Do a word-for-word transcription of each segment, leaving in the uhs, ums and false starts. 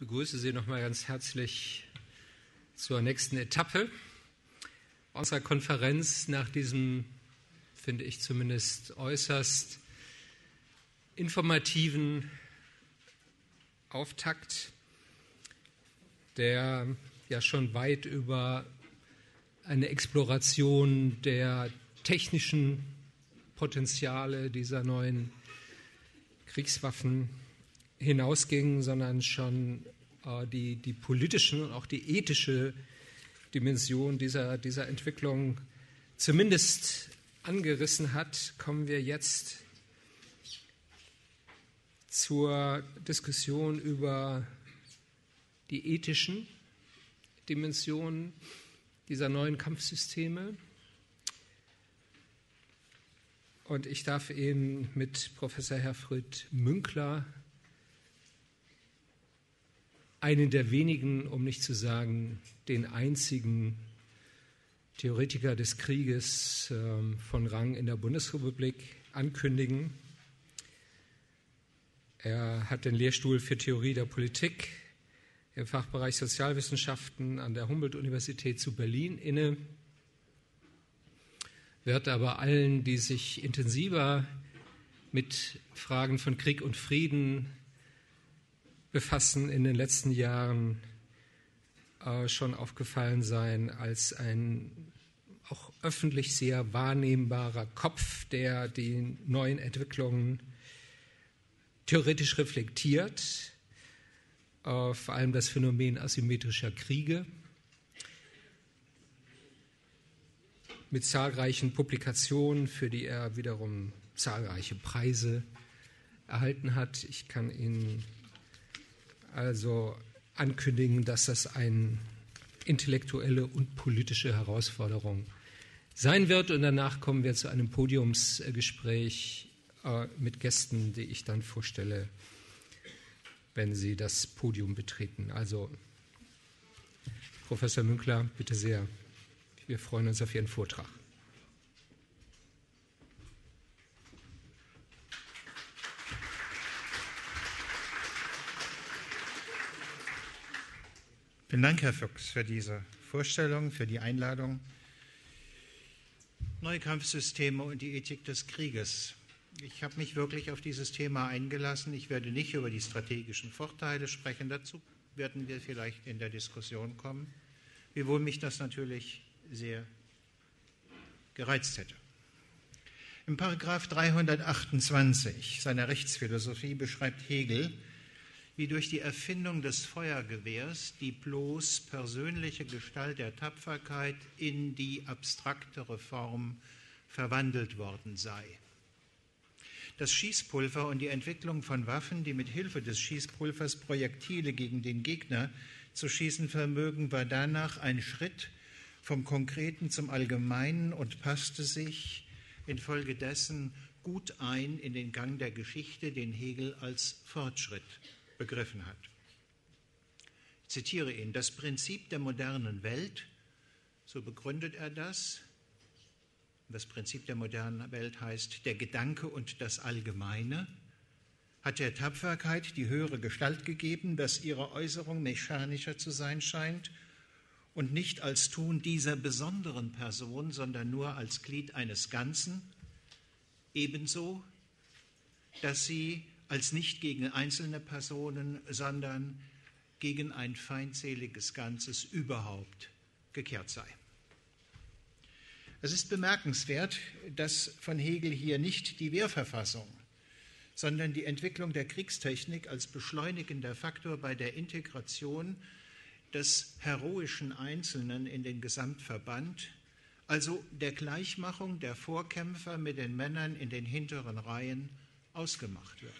begrüße Sie noch mal ganz herzlich zur nächsten Etappe unserer Konferenz nach diesem, finde ich zumindest, äußerst informativen Auftakt, der ja schon weit über eine Exploration der technischen Potenziale dieser neuen Kriegswaffen hinausging, sondern schon äh, die, die politischen und auch die ethische Dimension dieser, dieser Entwicklung zumindest angerissen hat, kommen wir jetzt zur Diskussion über die ethischen Dimensionen dieser neuen Kampfsysteme. Und ich darf Ihnen mit Professor Herfried Münkler, einen der wenigen, um nicht zu sagen den einzigen Theoretiker des Krieges äh, von Rang in der Bundesrepublik, ankündigen. Er hat den Lehrstuhl für Theorie der Politik im Fachbereich Sozialwissenschaften an der Humboldt-Universität zu Berlin inne, wird aber allen, die sich intensiver mit Fragen von Krieg und Frieden befassen, in den letzten Jahren äh, schon aufgefallen sein als ein auch öffentlich sehr wahrnehmbarer Kopf, der die neuen Entwicklungen theoretisch reflektiert, äh, vor allem das Phänomen asymmetrischer Kriege, mit zahlreichen Publikationen, für die er wiederum zahlreiche Preise erhalten hat. Ich kann Ihnen also ankündigen, dass das eine intellektuelle und politische Herausforderung sein wird. Und danach kommen wir zu einem Podiumsgespräch äh, mit Gästen, die ich dann vorstelle, wenn Sie das Podium betreten. Also, Professor Münkler, bitte sehr. Wir freuen uns auf Ihren Vortrag. Vielen Dank, Herr Fuchs, für diese Vorstellung, für die Einladung. Neue Kampfsysteme und die Ethik des Krieges. Ich habe mich wirklich auf dieses Thema eingelassen. Ich werde nicht über die strategischen Vorteile sprechen. Dazu werden wir vielleicht in der Diskussion kommen, wiewohl mich das natürlich sehr gereizt hätte. Im Paragraph dreihundertachtundzwanzig seiner Rechtsphilosophie beschreibt Hegel, wie durch die Erfindung des Feuergewehrs die bloß persönliche Gestalt der Tapferkeit in die abstraktere Form verwandelt worden sei. Das Schießpulver und die Entwicklung von Waffen, die mit Hilfe des Schießpulvers Projektile gegen den Gegner zu schießen vermögen, war danach ein Schritt vom Konkreten zum Allgemeinen und passte sich infolgedessen gut ein in den Gang der Geschichte, den Hegel als Fortschritt begriffen hat. Ich zitiere ihn: Das Prinzip der modernen Welt, so begründet er das, das Prinzip der modernen Welt heißt der Gedanke und das Allgemeine, hat der Tapferkeit die höhere Gestalt gegeben, dass ihre Äußerung mechanischer zu sein scheint und nicht als Tun dieser besonderen Person, sondern nur als Glied eines Ganzen, ebenso, dass sie als nicht gegen einzelne Personen, sondern gegen ein feindseliges Ganzes überhaupt gekehrt sei. Es ist bemerkenswert, dass von Hegel hier nicht die Wehrverfassung, sondern die Entwicklung der Kriegstechnik als beschleunigender Faktor bei der Integration des heroischen Einzelnen in den Gesamtverband, also der Gleichmachung der Vorkämpfer mit den Männern in den hinteren Reihen, ausgemacht wird.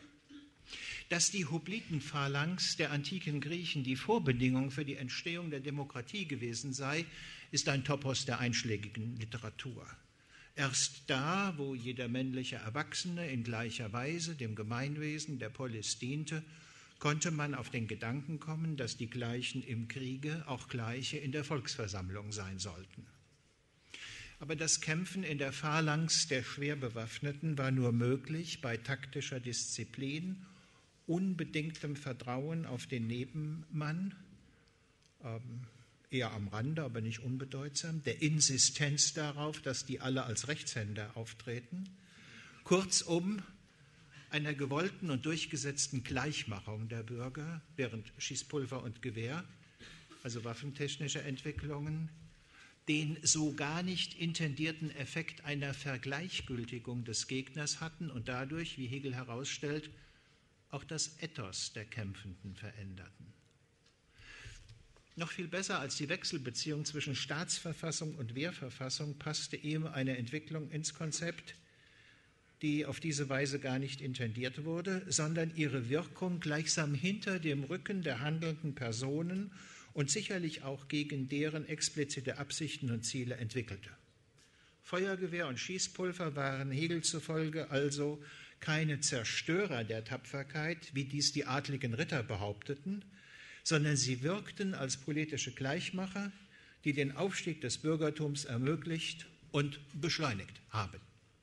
Dass die Hoplitenphalanx der antiken Griechen die Vorbedingung für die Entstehung der Demokratie gewesen sei, ist ein Topos der einschlägigen Literatur. Erst da, wo jeder männliche Erwachsene in gleicher Weise dem Gemeinwesen der Polis diente, konnte man auf den Gedanken kommen, dass die Gleichen im Kriege auch Gleiche in der Volksversammlung sein sollten. Aber das Kämpfen in der Phalanx der Schwerbewaffneten war nur möglich bei taktischer Disziplin unbedingtem Vertrauen auf den Nebenmann, ähm, eher am Rande, aber nicht unbedeutsam, der Insistenz darauf, dass die alle als Rechtshänder auftreten, kurzum einer gewollten und durchgesetzten Gleichmachung der Bürger, während Schießpulver und Gewehr, also waffentechnische Entwicklungen, den so gar nicht intendierten Effekt einer Vergleichgültigung des Gegners hatten und dadurch, wie Hegel herausstellt, auch das Ethos der Kämpfenden veränderten. Noch viel besser als die Wechselbeziehung zwischen Staatsverfassung und Wehrverfassung passte ihm eine Entwicklung ins Konzept, die auf diese Weise gar nicht intendiert wurde, sondern ihre Wirkung gleichsam hinter dem Rücken der handelnden Personen und sicherlich auch gegen deren explizite Absichten und Ziele entwickelte. Feuergewehr und Schießpulver waren Hegel zufolge also keine Zerstörer der Tapferkeit, wie dies die adligen Ritter behaupteten, sondern sie wirkten als politische Gleichmacher, die den Aufstieg des Bürgertums ermöglicht und beschleunigt haben.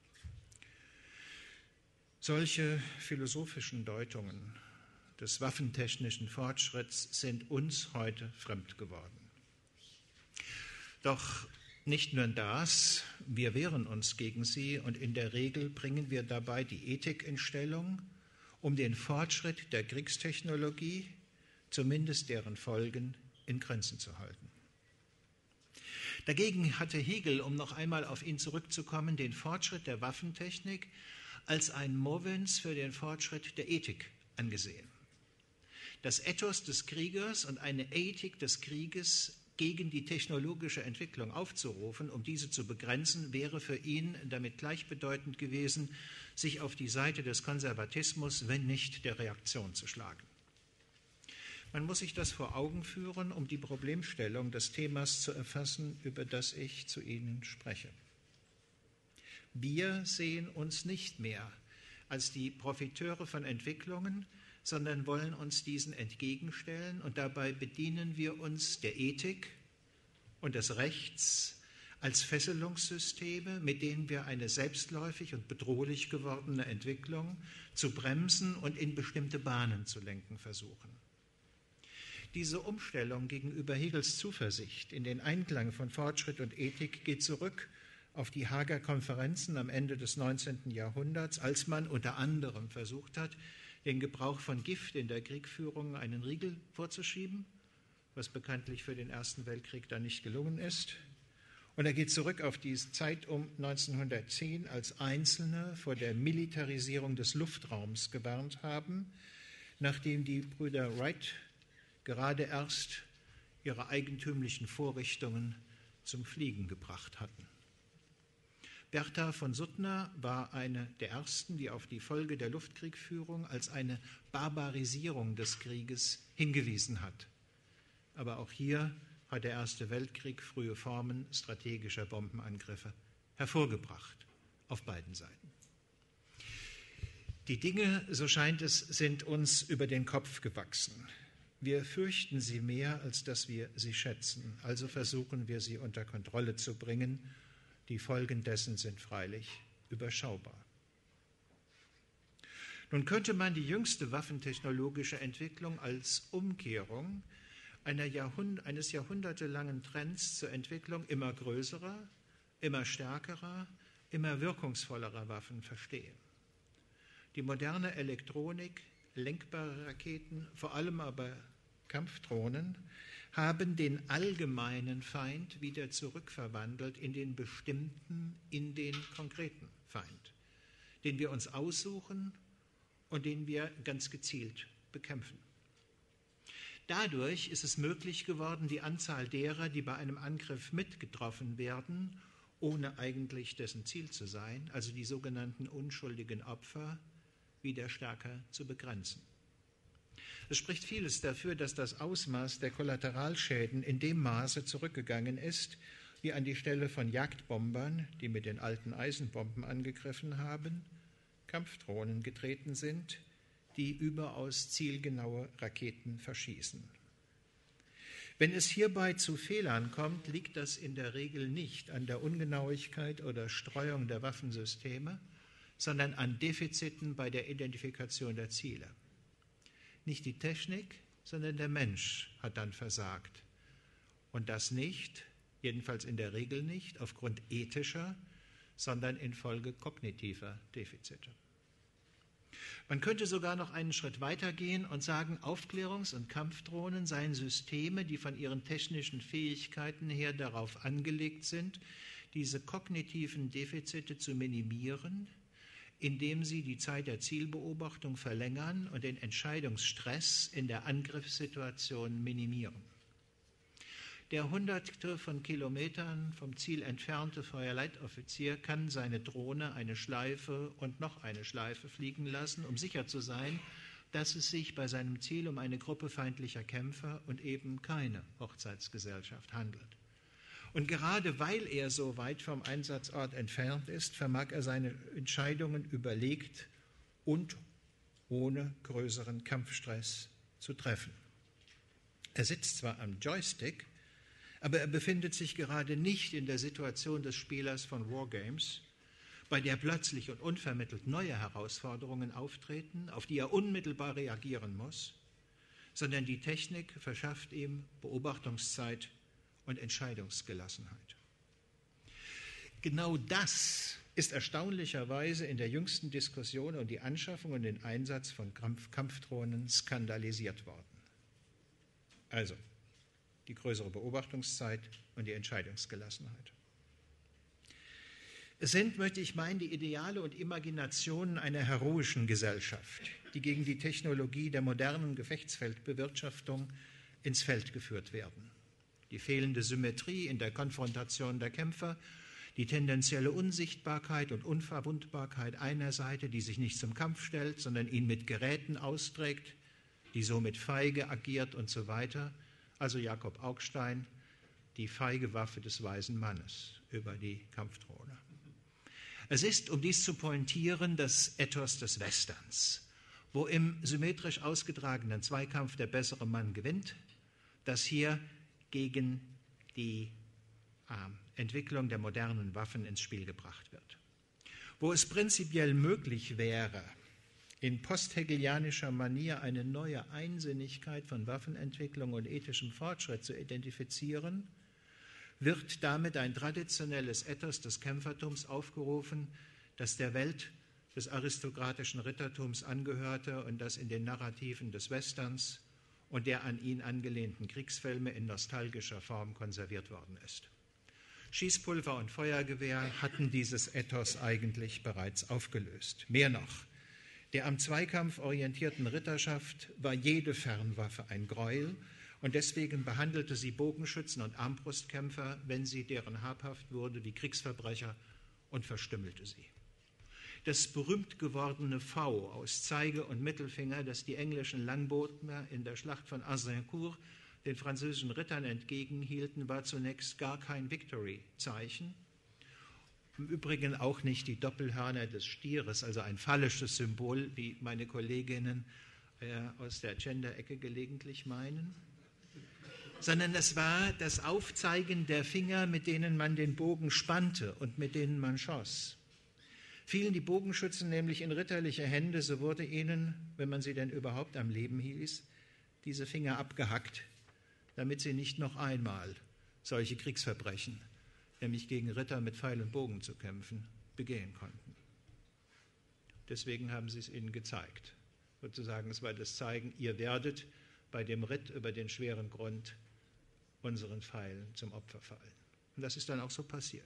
Solche philosophischen Deutungen des waffentechnischen Fortschritts sind uns heute fremd geworden. Doch nicht nur das, wir wehren uns gegen sie und in der Regel bringen wir dabei die Ethik in Stellung, um den Fortschritt der Kriegstechnologie, zumindest deren Folgen, in Grenzen zu halten. Dagegen hatte Hegel, um noch einmal auf ihn zurückzukommen, den Fortschritt der Waffentechnik als ein Movens für den Fortschritt der Ethik angesehen. Das Ethos des Kriegers und eine Ethik des Krieges gegen die technologische Entwicklung aufzurufen, um diese zu begrenzen, wäre für ihn damit gleichbedeutend gewesen, sich auf die Seite des Konservatismus, wenn nicht der Reaktion zu schlagen. Man muss sich das vor Augen führen, um die Problemstellung des Themas zu erfassen, über das ich zu Ihnen spreche. Wir sehen uns nicht mehr als die Profiteure von Entwicklungen, sondern wollen uns diesen entgegenstellen und dabei bedienen wir uns der Ethik und des Rechts als Fesselungssysteme, mit denen wir eine selbstläufig und bedrohlich gewordene Entwicklung zu bremsen und in bestimmte Bahnen zu lenken versuchen. Diese Umstellung gegenüber Hegels Zuversicht in den Einklang von Fortschritt und Ethik geht zurück auf die Haager Konferenzen am Ende des neunzehnten Jahrhunderts, als man unter anderem versucht hat, den Gebrauch von Gift in der Kriegführung einen Riegel vorzuschieben, was bekanntlich für den Ersten Weltkrieg dann nicht gelungen ist. Und er geht zurück auf die Zeit um neunzehnhundertzehn, als Einzelne vor der Militarisierung des Luftraums gewarnt haben, nachdem die Brüder Wright gerade erst ihre eigentümlichen Vorrichtungen zum Fliegen gebracht hatten. Bertha von Suttner war eine der ersten, die auf die Folge der Luftkriegführung als eine Barbarisierung des Krieges hingewiesen hat. Aber auch hier hat der Erste Weltkrieg frühe Formen strategischer Bombenangriffe hervorgebracht, auf beiden Seiten. Die Dinge, so scheint es, sind uns über den Kopf gewachsen. Wir fürchten sie mehr, als dass wir sie schätzen. Also versuchen wir, sie unter Kontrolle zu bringen. Die Folgen dessen sind freilich überschaubar. Nun könnte man die jüngste waffentechnologische Entwicklung als Umkehrung einer Jahrhund- eines jahrhundertelangen Trends zur Entwicklung immer größerer, immer stärkerer, immer wirkungsvollerer Waffen verstehen. Die moderne Elektronik, lenkbare Raketen, vor allem aber Kampfdrohnen, haben den allgemeinen Feind wieder zurückverwandelt in den bestimmten, in den konkreten Feind, den wir uns aussuchen und den wir ganz gezielt bekämpfen. Dadurch ist es möglich geworden, die Anzahl derer, die bei einem Angriff mitgetroffen werden, ohne eigentlich dessen Ziel zu sein, also die sogenannten unschuldigen Opfer, wieder stärker zu begrenzen. Es spricht vieles dafür, dass das Ausmaß der Kollateralschäden in dem Maße zurückgegangen ist, wie an die Stelle von Jagdbombern, die mit den alten Eisenbomben angegriffen haben, Kampfdrohnen getreten sind, die überaus zielgenaue Raketen verschießen. Wenn es hierbei zu Fehlern kommt, liegt das in der Regel nicht an der Ungenauigkeit oder Streuung der Waffensysteme, sondern an Defiziten bei der Identifikation der Ziele. Nicht die Technik, sondern der Mensch hat dann versagt. Und das nicht, jedenfalls in der Regel nicht, aufgrund ethischer, sondern infolge kognitiver Defizite. Man könnte sogar noch einen Schritt weitergehen und sagen, Aufklärungs- und Kampfdrohnen seien Systeme, die von ihren technischen Fähigkeiten her darauf angelegt sind, diese kognitiven Defizite zu minimieren, indem sie die Zeit der Zielbeobachtung verlängern und den Entscheidungsstress in der Angriffssituation minimieren. Der hunderte von Kilometern vom Ziel entfernte Feuerleitoffizier kann seine Drohne eine Schleife und noch eine Schleife fliegen lassen, um sicher zu sein, dass es sich bei seinem Ziel um eine Gruppe feindlicher Kämpfer und eben keine Hochzeitsgesellschaft handelt. Und gerade weil er so weit vom Einsatzort entfernt ist, vermag er seine Entscheidungen überlegt und ohne größeren Kampfstress zu treffen. Er sitzt zwar am Joystick, aber er befindet sich gerade nicht in der Situation des Spielers von Wargames, bei der plötzlich und unvermittelt neue Herausforderungen auftreten, auf die er unmittelbar reagieren muss, sondern die Technik verschafft ihm Beobachtungszeit und Entscheidungsgelassenheit. Genau das ist erstaunlicherweise in der jüngsten Diskussion um die Anschaffung und den Einsatz von Kampfdrohnen skandalisiert worden. Also die größere Beobachtungszeit und die Entscheidungsgelassenheit. Es sind, möchte ich meinen, die Ideale und Imaginationen einer heroischen Gesellschaft, die gegen die Technologie der modernen Gefechtsfeldbewirtschaftung ins Feld geführt werden. Die fehlende Symmetrie in der Konfrontation der Kämpfer, die tendenzielle Unsichtbarkeit und Unverwundbarkeit einer Seite, die sich nicht zum Kampf stellt, sondern ihn mit Geräten austrägt, die somit feige agiert und so weiter. Also Jakob Augstein, die feige Waffe des weisen Mannes über die Kampfdrohne. Es ist, um dies zu pointieren, das Ethos des Westerns, wo im symmetrisch ausgetragenen Zweikampf der bessere Mann gewinnt, das hier gegen die äh, Entwicklung der modernen Waffen ins Spiel gebracht wird. Wo es prinzipiell möglich wäre, in posthegelianischer Manier eine neue Einsinnigkeit von Waffenentwicklung und ethischem Fortschritt zu identifizieren, wird damit ein traditionelles Ethos des Kämpfertums aufgerufen, das der Welt des aristokratischen Rittertums angehörte und das in den Narrativen des Westerns und der an ihn angelehnten Kriegsfilme in nostalgischer Form konserviert worden ist. Schießpulver und Feuergewehr hatten dieses Ethos eigentlich bereits aufgelöst. Mehr noch, der am Zweikampf orientierten Ritterschaft war jede Fernwaffe ein Gräuel und deswegen behandelte sie Bogenschützen und Armbrustkämpfer, wenn sie deren habhaft wurde, wie Kriegsverbrecher und verstümmelte sie. Das berühmt gewordene V aus Zeige und Mittelfinger, das die englischen Langbooter in der Schlacht von Azincourt den französischen Rittern entgegenhielten, war zunächst gar kein Victory-Zeichen. Im Übrigen auch nicht die Doppelhörner des Stieres, also ein phallisches Symbol, wie meine Kolleginnen äh, aus der Gender-Ecke gelegentlich meinen, sondern es war das Aufzeigen der Finger, mit denen man den Bogen spannte und mit denen man schoss. Fielen die Bogenschützen nämlich in ritterliche Hände, so wurde ihnen, wenn man sie denn überhaupt am Leben hieß, diese Finger abgehackt, damit sie nicht noch einmal solche Kriegsverbrechen, nämlich gegen Ritter mit Pfeil und Bogen zu kämpfen, begehen konnten. Deswegen haben sie es ihnen gezeigt. Sozusagen, es war das Zeigen, ihr werdet bei dem Ritt über den schweren Grund unseren Pfeilen zum Opfer fallen. Und das ist dann auch so passiert.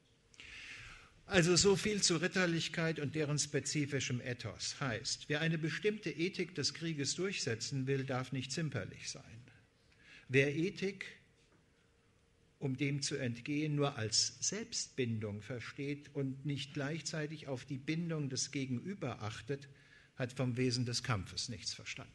Also so viel zu Ritterlichkeit und deren spezifischem Ethos. Heißt, wer eine bestimmte Ethik des Krieges durchsetzen will, darf nicht zimperlich sein. Wer Ethik, um dem zu entgehen, nur als Selbstbindung versteht und nicht gleichzeitig auf die Bindung des Gegenüber achtet, hat vom Wesen des Kampfes nichts verstanden.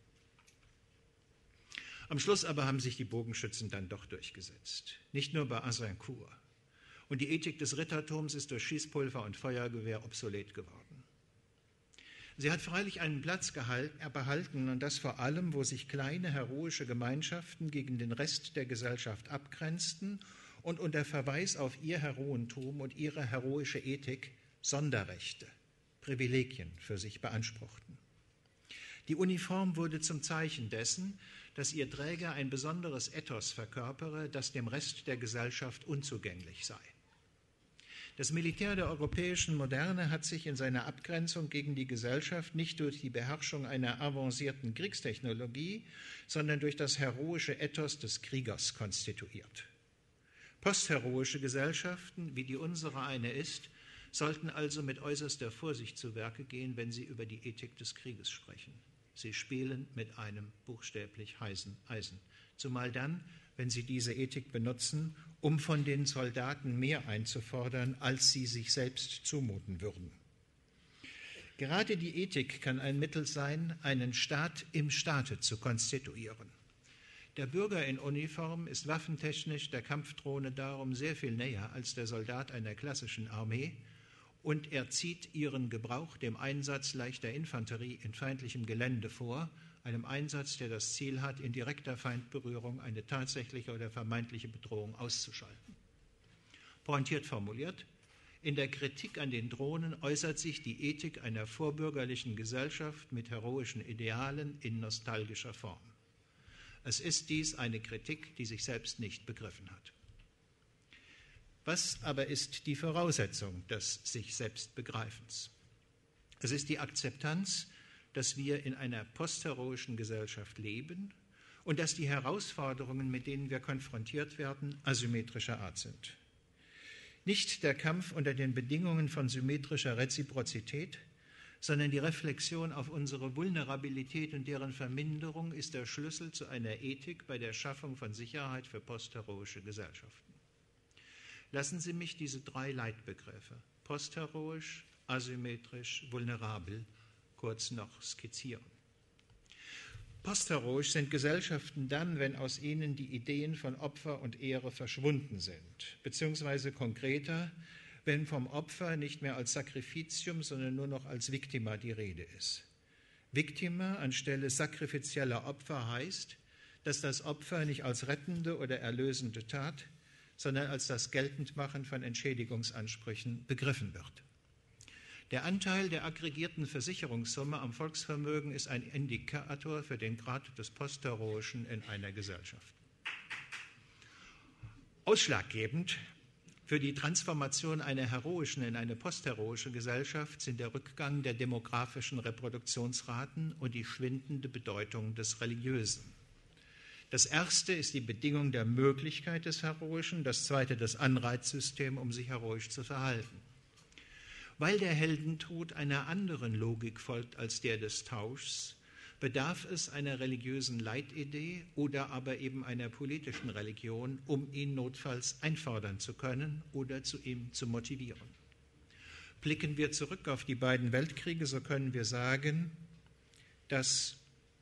Am Schluss aber haben sich die Bogenschützen dann doch durchgesetzt, nicht nur bei Azincourt. Und die Ethik des Rittertums ist durch Schießpulver und Feuergewehr obsolet geworden. Sie hat freilich einen Platz behalten, und das vor allem, wo sich kleine heroische Gemeinschaften gegen den Rest der Gesellschaft abgrenzten und unter Verweis auf ihr Heroentum und ihre heroische Ethik Sonderrechte, Privilegien für sich beanspruchten. Die Uniform wurde zum Zeichen dessen, dass ihr Träger ein besonderes Ethos verkörpere, das dem Rest der Gesellschaft unzugänglich sei. Das Militär der europäischen Moderne hat sich in seiner Abgrenzung gegen die Gesellschaft nicht durch die Beherrschung einer avancierten Kriegstechnologie, sondern durch das heroische Ethos des Kriegers konstituiert. Postheroische Gesellschaften, wie die unsere eine ist, sollten also mit äußerster Vorsicht zu Werke gehen, wenn sie über die Ethik des Krieges sprechen. Sie spielen mit einem buchstäblich heißen Eisen, zumal dann, wenn sie diese Ethik benutzen, um von den Soldaten mehr einzufordern, als sie sich selbst zumuten würden. Gerade die Ethik kann ein Mittel sein, einen Staat im Staate zu konstituieren. Der Bürger in Uniform ist waffentechnisch der Kampfdrohne darum sehr viel näher als der Soldat einer klassischen Armee, und er zieht ihren Gebrauch dem Einsatz leichter Infanterie in feindlichem Gelände vor, einem Einsatz, der das Ziel hat, in direkter Feindberührung eine tatsächliche oder vermeintliche Bedrohung auszuschalten. Pointiert formuliert, in der Kritik an den Drohnen äußert sich die Ethik einer vorbürgerlichen Gesellschaft mit heroischen Idealen in nostalgischer Form. Es ist dies eine Kritik, die sich selbst nicht begriffen hat. Was aber ist die Voraussetzung des sich selbst Begreifens? Es ist die Akzeptanz, dass wir in einer postheroischen Gesellschaft leben und dass die Herausforderungen, mit denen wir konfrontiert werden, asymmetrischer Art sind. Nicht der Kampf unter den Bedingungen von symmetrischer Reziprozität, sondern die Reflexion auf unsere Vulnerabilität und deren Verminderung ist der Schlüssel zu einer Ethik bei der Schaffung von Sicherheit für postheroische Gesellschaften. Lassen Sie mich diese drei Leitbegriffe, postheroisch, asymmetrisch, vulnerabel, kurz noch skizzieren. Postheroisch sind Gesellschaften dann, wenn aus ihnen die Ideen von Opfer und Ehre verschwunden sind, beziehungsweise konkreter, wenn vom Opfer nicht mehr als Sakrifitium, sondern nur noch als Victima die Rede ist. Victima anstelle sakrifizieller Opfer heißt, dass das Opfer nicht als rettende oder erlösende Tat, sondern als das Geltendmachen von Entschädigungsansprüchen begriffen wird. Der Anteil der aggregierten Versicherungssumme am Volksvermögen ist ein Indikator für den Grad des Postheroischen in einer Gesellschaft. Ausschlaggebend für die Transformation einer heroischen in eine postheroische Gesellschaft sind der Rückgang der demografischen Reproduktionsraten und die schwindende Bedeutung des Religiösen. Das erste ist die Bedingung der Möglichkeit des Heroischen, das zweite das Anreizsystem, um sich heroisch zu verhalten. Weil der Heldentod einer anderen Logik folgt als der des Tauschs, bedarf es einer religiösen Leitidee oder aber eben einer politischen Religion, um ihn notfalls einfordern zu können oder zu ihm zu motivieren. Blicken wir zurück auf die beiden Weltkriege, so können wir sagen, dass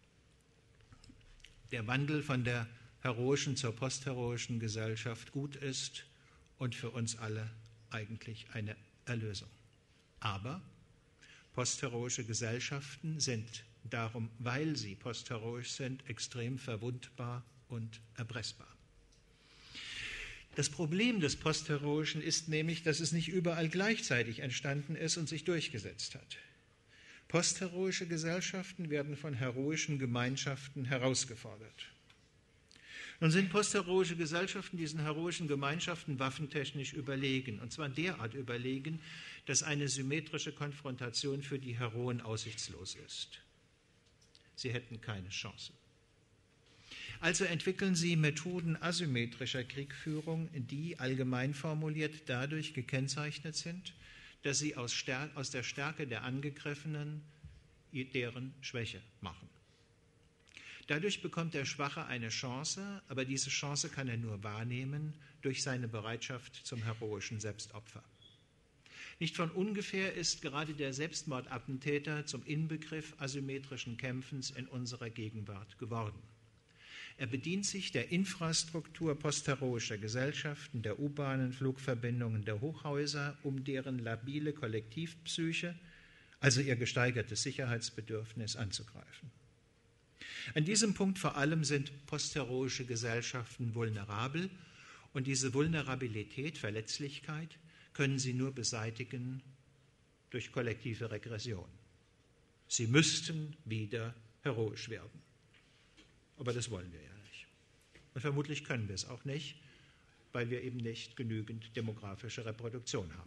der Wandel von der heroischen zur postheroischen Gesellschaft gut ist und für uns alle eigentlich eine Erlösung. Aber postheroische Gesellschaften sind darum, weil sie postheroisch sind, extrem verwundbar und erpressbar. Das Problem des Postheroischen ist nämlich, dass es nicht überall gleichzeitig entstanden ist und sich durchgesetzt hat. Postheroische Gesellschaften werden von heroischen Gemeinschaften herausgefordert. Nun sind postheroische Gesellschaften diesen heroischen Gemeinschaften waffentechnisch überlegen, und zwar derart überlegen, dass eine symmetrische Konfrontation für die Heroen aussichtslos ist. Sie hätten keine Chance. Also entwickeln sie Methoden asymmetrischer Kriegführung, die allgemein formuliert dadurch gekennzeichnet sind, dass sie aus, Stär- aus der Stärke der Angegriffenen deren Schwäche machen. Dadurch bekommt der Schwache eine Chance, aber diese Chance kann er nur wahrnehmen durch seine Bereitschaft zum heroischen Selbstopfer. Nicht von ungefähr ist gerade der Selbstmordattentäter zum Inbegriff asymmetrischen Kämpfens in unserer Gegenwart geworden. Er bedient sich der Infrastruktur postheroischer Gesellschaften, der U-Bahnen, Flugverbindungen, der Hochhäuser, um deren labile Kollektivpsyche, also ihr gesteigertes Sicherheitsbedürfnis, anzugreifen. An diesem Punkt vor allem sind postheroische Gesellschaften vulnerabel und diese Vulnerabilität, Verletzlichkeit, können sie nur beseitigen durch kollektive Regression. Sie müssten wieder heroisch werden. Aber das wollen wir ja nicht. Und vermutlich können wir es auch nicht, weil wir eben nicht genügend demografische Reproduktion haben.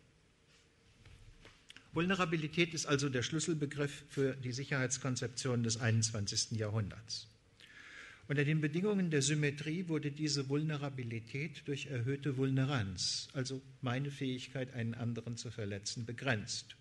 Vulnerabilität ist also der Schlüsselbegriff für die Sicherheitskonzeption des einundzwanzigsten Jahrhunderts. Unter den Bedingungen der Symmetrie wurde diese Vulnerabilität durch erhöhte Vulneranz, also meine Fähigkeit, einen anderen zu verletzen, begrenzt.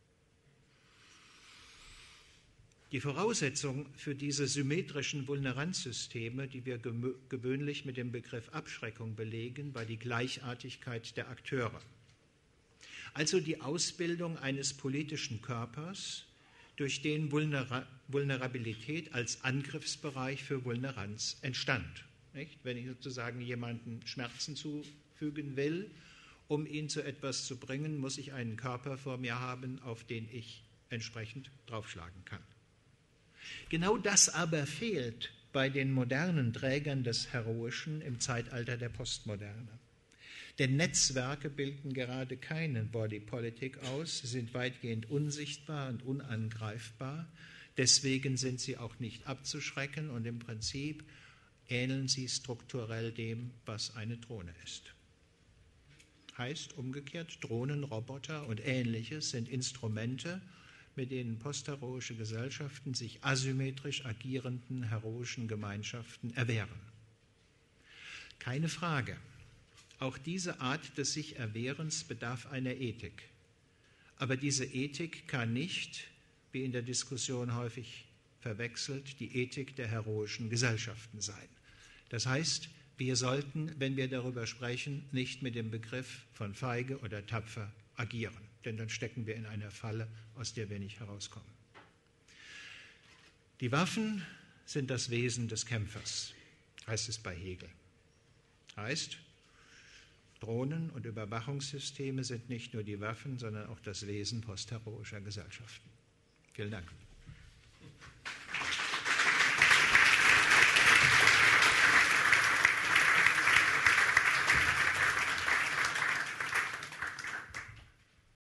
Die Voraussetzung für diese symmetrischen Vulneranzsysteme, die wir gewöhnlich mit dem Begriff Abschreckung belegen, war die Gleichartigkeit der Akteure. Also die Ausbildung eines politischen Körpers, durch den Vulnera- Vulnerabilität als Angriffsbereich für Vulneranz entstand. Nicht? Wenn ich sozusagen jemanden Schmerzen zufügen will, um ihn zu etwas zu bringen, muss ich einen Körper vor mir haben, auf den ich entsprechend draufschlagen kann. Genau das aber fehlt bei den modernen Trägern des Heroischen im Zeitalter der Postmoderne. Denn Netzwerke bilden gerade keine Bodypolitik aus, sie sind weitgehend unsichtbar und unangreifbar. Deswegen sind sie auch nicht abzuschrecken und im Prinzip ähneln sie strukturell dem, was eine Drohne ist. Heißt umgekehrt, Drohnen, Roboter und Ähnliches sind Instrumente, mit denen postheroische Gesellschaften sich asymmetrisch agierenden heroischen Gemeinschaften erwehren. Keine Frage. Auch diese Art des Sich-Erwehrens bedarf einer Ethik. Aber diese Ethik kann nicht, wie in der Diskussion häufig verwechselt, die Ethik der heroischen Gesellschaften sein. Das heißt, wir sollten, wenn wir darüber sprechen, nicht mit dem Begriff von feige oder tapfer agieren, denn dann stecken wir in einer Falle, aus der wir nicht herauskommen. Die Waffen sind das Wesen des Kämpfers, heißt es bei Hegel. Heißt, Drohnen und Überwachungssysteme sind nicht nur die Waffen, sondern auch das Wesen postheroischer Gesellschaften. Vielen Dank.